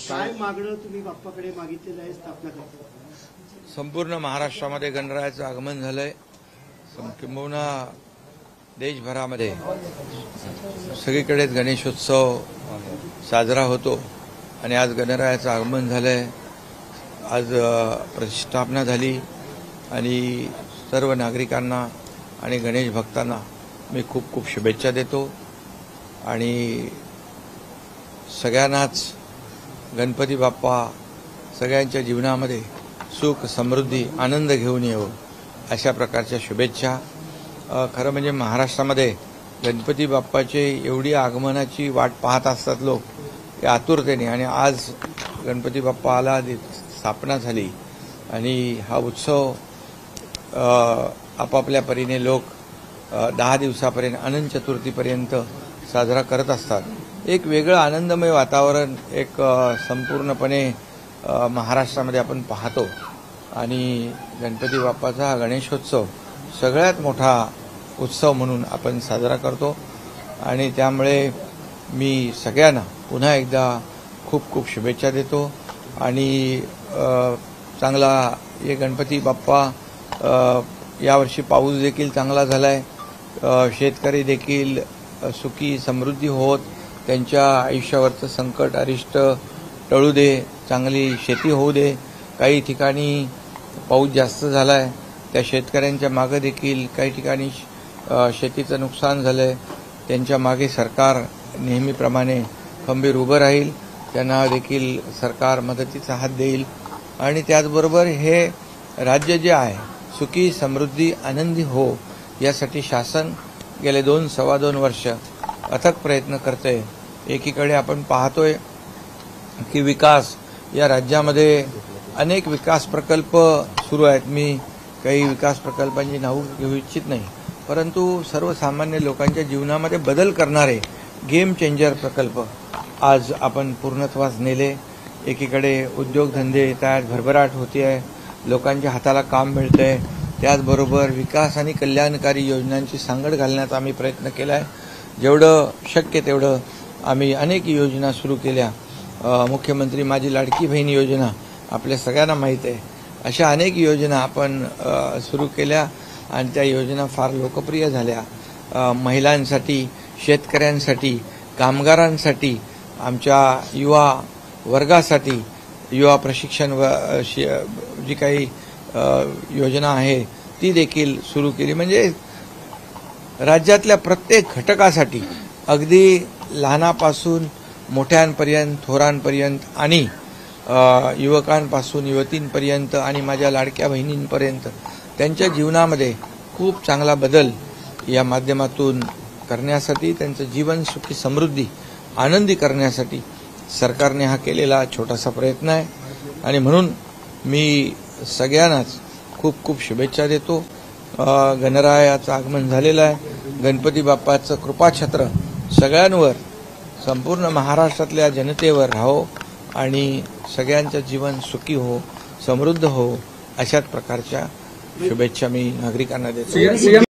काय मागणं तुम्ही बाप्पाकडे मागितलेलं आहे स्थापना करता? संपूर्ण महाराष्ट्रामध्ये गणरायाचं आगमन झालंय. किंबहुना देशभरामध्ये सगळीकडेच गणेशोत्सव साजरा होतो आणि आज गणरायाचं आगमन झालंय. आज प्रतिष्ठापना झाली आणि सर्व नागरिकांना आणि गणेश भक्तांना मी खूप खूप शुभेच्छा देतो आणि सगळ्यांनाच गणपती बाप्पा सगळ्यांच्या जीवनामध्ये सुख समृद्धी आनंद घेऊन येवो अशा प्रकारच्या शुभेच्छा. खरं म्हणजे महाराष्ट्रामध्ये गणपती बाप्पाचे एवढी आगमनाची वाट पाहत असतात लोक की आतुरतेने, आणि आज गणपती बाप्पा आला, स्थापना झाली आणि हा उत्सव आपापल्या परीने लोक 10 दिवसापर्यंत अनंत चतुर्थीपर्यंत साजरा करत असतात. एक वेगळं आनंदमय वातावरण एक संपूर्णपणे महाराष्ट्रामध्ये आपण पाहतो आणि गणपती बाप्पाचा हा गणेशोत्सव सगळ्यात मोठा उत्सव म्हणून आपण साजरा करतो आणि त्यामुळे मी सगळ्यांना पुन्हा एकदा खूप खूप शुभेच्छा देतो आणि चांगला हे गणपती बाप्पा यावर्षी पाऊस देखील चांगला झालाय. शेतकरी देखील सुखी समृद्धी होत त्यांच्या आयुष्यावरचं संकट अरिष्ट टळू दे, चांगली शेती होऊ दे. काही ठिकाणी पाऊस जास्त झालाय त्या शेतकऱ्यांच्या मागे देखील काही ठिकाणी शेतीचं नुकसान झालंय. त्यांच्या मागे सरकार नेहमीप्रमाणे खंबीर उभं राहील, त्यांना देखील सरकार मदतीचा हात देईल आणि त्याचबरोबर हे राज्य जे आहे सुखी समृद्धी आनंदी हो यासाठी शासन गेले 2-2.25 वर्ष अथक प्रयत्न करते. एकीकडे आपण पाहतोय की विकास या राज्यामध्ये अनेक विकास प्रकल्प सुरू आहेत. मी काही विकास प्रकल्पांची नावं घेऊ इच्छित नाही, परंतु सर्वसामान्य लोकांच्या जीवनामध्ये बदल करणारे गेम चेंजर प्रकल्प आज आपण पूर्णत्वास नेले. एकीकडे उद्योगधंदे त्यात भरभराट होती आहे, लोकांच्या हाताला काम मिळतंय. त्याचबरोबर विकास आणि कल्याणकारी योजनांची सांगड घालण्याचा आम्ही प्रयत्न केला आहे. जेवढं शक्य तेवढं आम्ही अनेक योजना सुरू केल्या. मुख्यमंत्री माझी लाडकी बहीण योजना आपल्या सगळ्यांना माहीत आहे. अशा अनेक योजना आपण सुरू केल्या आणि त्या योजना फार लोकप्रिय झाल्या. महिलांसाठी, शेतकऱ्यांसाठी, कामगारांसाठी, आमच्या युवा वर्गासाठी युवा प्रशिक्षण जी काही योजना आहे ती देखील सुरू केली. म्हणजे राज्यातल्या प्रत्येक घटकासाठी अगदी लहानापासून मोठ्यांपर्यंत, थोरांपर्यंत आणि युवकांपासून युवतींपर्यंत आणि माझ्या लाडक्या बहिणींपर्यंत त्यांच्या जीवनामध्ये खूप चांगला बदल या माध्यमातून करण्यासाठी, त्यांचं जीवन सुखी समृद्धी आनंदी करण्यासाठी सरकारने हा केलेला छोटासा प्रयत्न आहे आणि म्हणून मी सगळ्यांनाच खूप खूप शुभेच्छा देतो. गणरायाचं आगमन झालेलं आहे. गणपती बाप्पाचं कृपाछत्र सगळ्यांवर, संपूर्ण महाराष्ट्रातल्या जनतेवर राहो आणि सगळ्यांचं जीवन सुखी हो, समृद्ध हो अशाच प्रकारच्या शुभेच्छा मी नागरिकांना देतो.